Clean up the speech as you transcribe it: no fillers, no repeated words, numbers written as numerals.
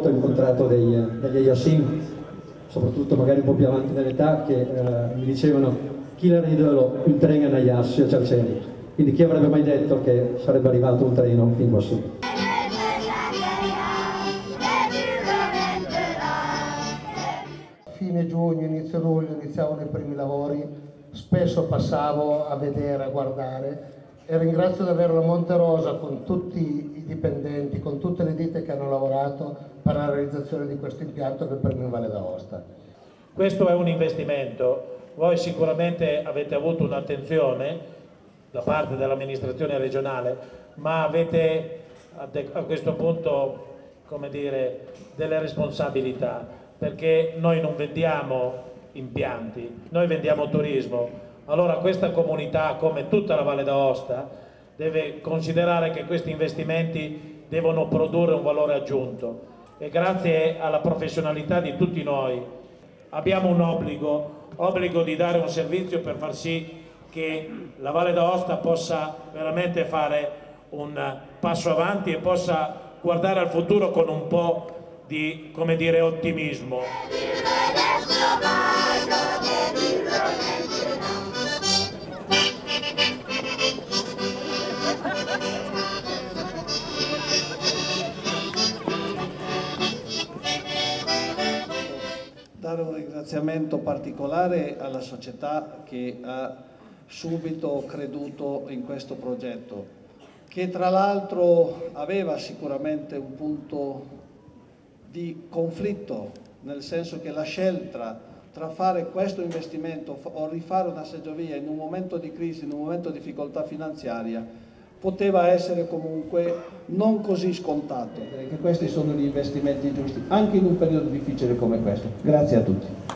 volte ho incontrato degli Yassin, soprattutto magari un po' più avanti nell'età, che mi dicevano chi era idolo un treno a Yassi a Cerceni, quindi chi avrebbe mai detto che sarebbe arrivato un treno fin quassù. Fine giugno, inizio luglio iniziavano i primi lavori, spesso passavo a vedere, a guardare, e ringrazio davvero la Monterosa con tutti i dipendenti, con tutte le ditte che hanno lavorato per la realizzazione di questo impianto del Premio Valle d'Aosta. Questo è un investimento, voi sicuramente avete avuto un'attenzione da parte dell'amministrazione regionale, ma avete a questo punto, come dire, delle responsabilità, perché noi non vendiamo impianti, noi vendiamo turismo. Allora questa comunità, come tutta la Valle d'Aosta, deve considerare che questi investimenti devono produrre un valore aggiunto e grazie alla professionalità di tutti noi abbiamo un obbligo di dare un servizio per far sì che la Valle d'Aosta possa veramente fare un passo avanti e possa guardare al futuro con un po' di, come dire, ottimismo. Dare un ringraziamento particolare alla società che ha subito creduto in questo progetto, che tra l'altro aveva sicuramente un punto di conflitto, nel senso che la scelta tra fare questo investimento o rifare una seggiovia in un momento di crisi, in un momento di difficoltà finanziaria, poteva essere comunque non così scontato. Che questi sono gli investimenti giusti, anche in un periodo difficile come questo. Grazie a tutti.